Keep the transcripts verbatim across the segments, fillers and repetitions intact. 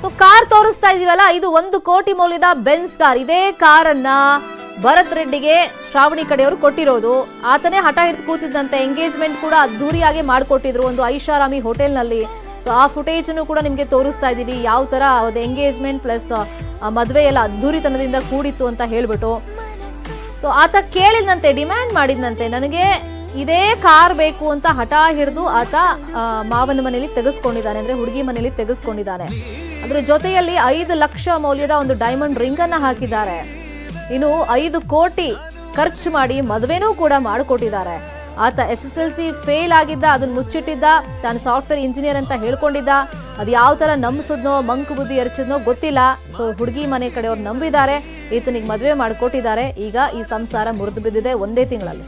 So car ತೋರಿಸ್ತಾ ಇದೀವಲ್ಲ, ಇದು ಒಂದು ಕೋಟಿ ಮೌಲ್ಯದ ಬೆನ್ಸ್ ಕಾರ್. ಇದೇ ಕಾರನ್ನ ಭರತ್ ರೆಡ್ಡಿಗೆ ಶ್ರಾವಣಿ ಕಡೆಯವರು ಕೊಟ್ಟಿರೋದು. ಆತನೇ ಹಠ ಹಿಡಿದು ಕೂತಿದ್ದಂತೆ. ಎಂಗೇಜ್ಮೆಂಟ್ ಕೂಡ ಅದ್ದೂರಿಯಾಗಿ ಮಾಡಿಕೊಟ್ಟಿದ್ರು ಒಂದು ಐಷಾರಾಮಿ ಹೋಟೆಲ್ ನಲ್ಲಿ. ಸೊ ಆ ಫುಟೇಜ್ ಅನ್ನು ಕೂಡ ನಿಮ್ಗೆ ತೋರಿಸ್ತಾ ಇದೀವಿ, ಯಾವ ತರ ಒಂದು ಎಂಗೇಜ್ಮೆಂಟ್ ಪ್ಲಸ್ ಮದುವೆ ಎಲ್ಲ ಅದ್ದೂರಿತನದಿಂದ ಕೂಡಿತ್ತು ಅಂತ ಹೇಳ್ಬಿಟ್ಟು. ಸೊ ಆತ ಕೇಳಿದಂತೆ, ಡಿಮ್ಯಾಂಡ್ ಮಾಡಿದಂತೆ, ನನಗೆ ಇದೇ ಕಾರ್ ಬೇಕು ಅಂತ ಹಠ ಹಿಡಿದು ಆತ ಮಾವನ ಮನೆಯಲ್ಲಿ ತೆಗೆಸ್ಕೊಂಡಿದ್ದಾನೆ, ಅಂದ್ರೆ ಹುಡುಗಿ ಮನೆಯಲ್ಲಿ ತೆಗೆಸ್ಕೊಂಡಿದ್ದಾನೆ. ಅದ್ರ ಜೊತೆಯಲ್ಲಿ ಐದು ಲಕ್ಷ ಮೌಲ್ಯದ ಒಂದು ಡೈಮಂಡ್ ರಿಂಗ್ ಅನ್ನ ಹಾಕಿದ್ದಾರೆ. ಇನ್ನು ಐದು ಕೋಟಿ ಖರ್ಚು ಮಾಡಿ ಮದುವೆನೂ ಕೂಡ ಮಾಡಿಕೊಟ್ಟಿದ್ದಾರೆ. ಆತ S S L C fail ಆಗಿದ್ದ, ಅದನ್ನ ಮುಚ್ಚಿಟ್ಟಿದ್ದ, ತಾನು ಸಾಫ್ಟ್ವೇರ್ ಇಂಜಿನಿಯರ್ ಅಂತ ಹೇಳ್ಕೊಂಡಿದ್ದ. ಅದು ಯಾವ ತರ ನಂಬಿಸಿದ್ನೋ, ಮಂಕು ಬುದ್ಧಿ ಎರಚಿದ್ನೋ ಗೊತ್ತಿಲ್ಲ. ಸೊ ಹುಡುಗಿ ಮನೆ ಕಡೆಯವ್ರು ನಂಬಿದ್ದಾರೆ, ಈತನಿಗೆ ಮದುವೆ ಮಾಡಿಕೊಟ್ಟಿದ್ದಾರೆ. ಈಗ ಈ ಸಂಸಾರ ಮುರಿದು ಬಿದ್ದಿದೆ ಒಂದೇ ತಿಂಗಳಲ್ಲಿ.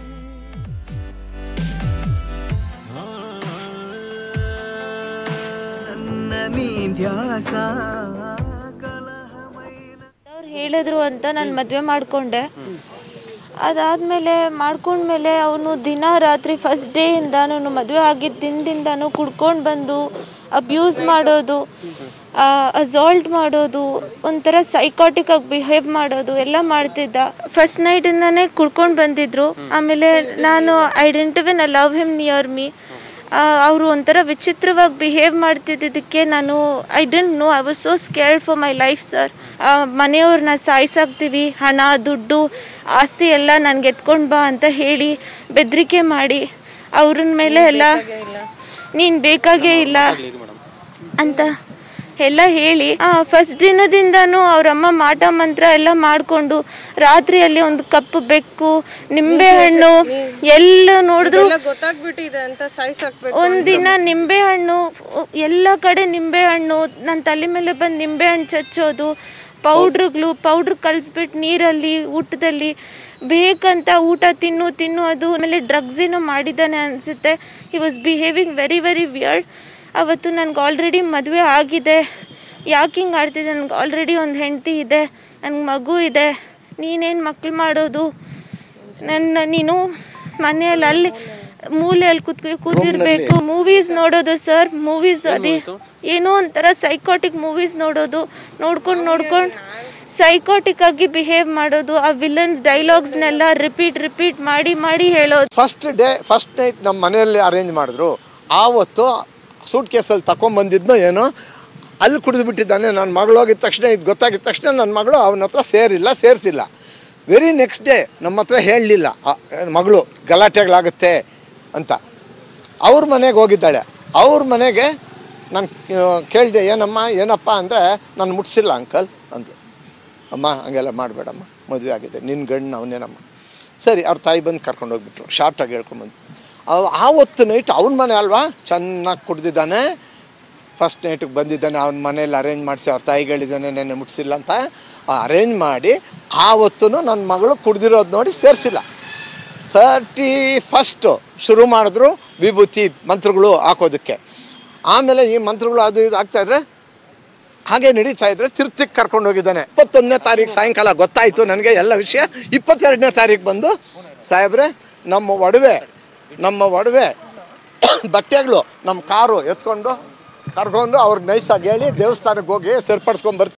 ಅವ್ರು ಹೇಳಿದ್ರು ಅಂತ ನಾನು ಮದುವೆ ಮಾಡಿಕೊಂಡೆ. ಅದಾದಮೇಲೆ ಮಾಡ್ಕೊಂಡ್ಮೇಲೆ ಅವನು ದಿನ ರಾತ್ರಿ ಫಸ್ಟ್ ಡೇಯಿಂದ ನಾನು ಮದುವೆ ಆಗಿದ್ದ ದಿನದಿಂದನೂ ಕುಡ್ಕೊಂಡು ಬಂದು ಅಬ್ಯೂಸ್ ಮಾಡೋದು, ಅಸಾಲ್ಟ್ ಮಾಡೋದು, ಒಂಥರ ಸೈಕಾಟಿಕ್ ಆಗಿ ಬಿಹೇವ್ ಮಾಡೋದು ಎಲ್ಲ ಮಾಡ್ತಿದ್ದ. ಫಸ್ಟ್ ನೈಟಿಂದಾನೇ ಕುಡ್ಕೊಂಡು ಬಂದಿದ್ರು. ಆಮೇಲೆ ನಾನು I didn't even love him near me. ಅವರು ಒಂಥರ ವಿಚಿತ್ರವಾಗಿ ಬಿಹೇವ್ ಮಾಡ್ತಿದ್ದಕ್ಕೆ ನಾನು I didn't know, I was so scared for my life sir. ಮನೆಯವ್ರನ್ನ ಸಾಯಿಸಾಕ್ತೀವಿ, ಹಣ ದುಡ್ಡು ಆಸ್ತಿ ಎಲ್ಲ ನನಗೆ ಎತ್ಕೊಂಡು ಬಾ ಅಂತ ಹೇಳಿ ಬೆದರಿಕೆ ಮಾಡಿ ಅವ್ರ ಮೇಲೆ ಎಲ್ಲ ನೀನು ಬೇಕಾಗೇ ಇಲ್ಲ ಅಂತ ಎಲ್ಲ ಹೇಳಿ ಫಸ್ಟ್ ದಿನದಿಂದನೂ ಅವರಮ್ಮ ಮಾಟ ಮಂತ್ರ ಎಲ್ಲ ಮಾಡಿಕೊಂಡು ರಾತ್ರಿಯಲ್ಲಿ ಒಂದು ಕಪ್ಪು ಬೆಕ್ಕು, ನಿಂಬೆ ಹಣ್ಣು ಎಲ್ಲ ನೋಡಿದ್ರು. ಒಂದಿನ ನಿಂಬೆ ಹಣ್ಣು, ಎಲ್ಲ ಕಡೆ ನಿಂಬೆ ಹಣ್ಣು, ನನ್ನ ತಲೆ ಮೇಲೆ ಬಂದು ನಿಂಬೆ ಹಣ್ಣು ಚಚ್ಚೋದು, ಪೌಡ್ರುಗಳು ಪೌಡ್ರ್ ಕಲಿಸ್ಬಿಟ್ಟು ನೀರಲ್ಲಿ ಊಟದಲ್ಲಿ ಬೇಕಂತ ಊಟ ತಿನ್ನು ತಿನ್ನು ಅದು. ಆಮೇಲೆ ಡ್ರಗ್ಸ್ ಏನೋ ಮಾಡಿದ್ದಾನೆ ಅನಿಸುತ್ತೆ. He was behaving very very weird. ಅವತ್ತು ನನಗೆ ಆಲ್ರೆಡಿ ಮದುವೆ ಆಗಿದೆ, ಯಾಕೆ ಹಿಂಗೆ ಆಡ್ತಿದ್ದೆ, ನನಗೆ ಆಲ್ರೆಡಿ ಒಂದು ಹೆಂಡತಿ ಇದೆ, ನನಗೆ ಮಗು ಇದೆ, ನೀನೇನು ಮಕ್ಳು ಮಾಡೋದು, ನನ್ನ ನೀನು ಮನೆಯಲ್ಲಿ ಅಲ್ಲಿ ಮೂಲೆಯಲ್ಲಿ ಕೂತ್ ಕೂತಿರ್ಬೇಕು, ಮೂವೀಸ್ ನೋಡೋದು ಸರ್, ಮೂವೀಸ್ ಅದೇ ಏನೋ ಒಂಥರ ಸೈಕಾಟಿಕ್ ಮೂವೀಸ್ ನೋಡೋದು, ನೋಡ್ಕೊಂಡು ನೋಡ್ಕೊಂಡು ಸೈಕಾಟಿಕ್ ಆಗಿ ಬಿಹೇವ್ ಮಾಡೋದು, ಆ ವಿಲನ್ಸ್ ಡೈಲಾಗ್ಸ್ನೆಲ್ಲ ರಿಪೀಟ್ ರಿಪೀಟ್ ಮಾಡಿ ಮಾಡಿ ಹೇಳೋದು. ಫಸ್ಟ್ ಡೇ ಫಸ್ಟ್ ನೈಟ್ ನಮ್ಮ ಮನೆಯಲ್ಲಿ ಅರೇಂಜ್ ಮಾಡಿದ್ರು. ಆವತ್ತು ಸೂಟ್ ಕೇಸಲ್ಲಿ ತಗೊಂಬಂದಿದ್ನೋ ಏನೋ ಅಲ್ಲಿ ಕುಡಿದು ಬಿಟ್ಟಿದ್ದಾನೆ. ನನ್ನ ಮಗಳು ಹೋಗಿದ ತಕ್ಷಣ ಇದು ಗೊತ್ತಾಗಿದ ತಕ್ಷಣ ನನ್ನ ಮಗಳು ಅವನ ಹತ್ರ ಸೇರಿಲ್ಲ ಸೇರಿಸಿಲ್ಲ. ವೆರಿ ನೆಕ್ಸ್ಟ್ ಡೇ ನಮ್ಮ ಹತ್ರ ಹೇಳಲಿಲ್ಲ ಮಗಳು ಗಲಾಟೆಗಳಾಗುತ್ತೆ ಅಂತ. ಅವ್ರ ಮನೆಗೆ ಹೋಗಿದ್ದಾಳೆ. ಅವ್ರ ಮನೆಗೆ ನಾನು ಕೇಳಿದೆ, ಏನಮ್ಮ ಏನಪ್ಪ ಅಂದರೆ, ನಾನು ಮುಟ್ಸಿಲ್ಲ ಅಂಕಲ್ ಅಂದು. ಅಮ್ಮ ಹಂಗೆಲ್ಲ ಮಾಡಬೇಡಮ್ಮ, ಮದುವೆ ಆಗಿದೆ, ನಿನ್ನ ಗಂಡು ಅವನೇನಮ್ಮ. ಸರಿ, ಅವ್ರ ತಾಯಿ ಬಂದು ಕರ್ಕೊಂಡು ಹೋಗ್ಬಿಟ್ರು, ಶಾರ್ಟಾಗಿ ಹೇಳ್ಕೊಂಬಂದು. ಆವತ್ತು ನೈಟ್ ಅವನ ಮನೆ ಅಲ್ವಾ, ಚೆನ್ನಾಗಿ ಕುಡ್ದಿದ್ದಾನೆ. ಫಸ್ಟ್ ನೈಟಿಗೆ ಬಂದಿದ್ದಾನೆ, ಅವನ ಮನೇಲಿ ಅರೇಂಜ್ ಮಾಡಿಸಿ ಅವ್ರ ತಾಯಿಗಳಿದ್ದಾನೆ ನೆನ್ನೆ ಮುಟ್ಸಿಲ್ಲ ಅಂತ ಅರೇಂಜ್ ಮಾಡಿ ಆವತ್ತು ನನ್ನ ಮಗಳು ಕುಡ್ದಿರೋದು ನೋಡಿ ಸೇರಿಸಿಲ್ಲ. ತರ್ಟಿ ಫಸ್ಟು ಶುರು ಮಾಡಿದ್ರು ವಿಭೂತಿ ಮಂತ್ರಗಳು ಹಾಕೋದಕ್ಕೆ. ಆಮೇಲೆ ಈ ಮಂತ್ರಗಳು ಅದು ಇದು ಆಗ್ತಾಯಿದ್ರೆ ಹಾಗೆ ನಡೀತಾ ಇದ್ರೆ ತಿರುಪ್ತಿಗೆ ಕರ್ಕೊಂಡು ಹೋಗಿದ್ದಾನೆ. ಇಪ್ಪತ್ತೊಂದನೇ ತಾರೀಕು ಸಾಯಂಕಾಲ ಗೊತ್ತಾಯಿತು ನನಗೆ ಎಲ್ಲ ವಿಷಯ. ಇಪ್ಪತ್ತೆರಡನೇ ತಾರೀಕು ಬಂದು, ಸಾಹೇಬ್ರೆ ನಮ್ಮ ಒಡವೆ ನಮ್ಮ ಒಡವೆ ಬಟ್ಟೆಗಳು ನಮ್ಮ ಕಾರು ಎತ್ಕೊಂಡು ಕರ್ಕೊಂಡು ಅವ್ರಿಗೆ ನೈಸಾಗಿ ಹೇಳಿ ದೇವಸ್ಥಾನಕ್ಕೆ ಹೋಗಿ ಸರಿಪಡಿಸ್ಕೊಂಡು ಬರ್ತೀವಿ.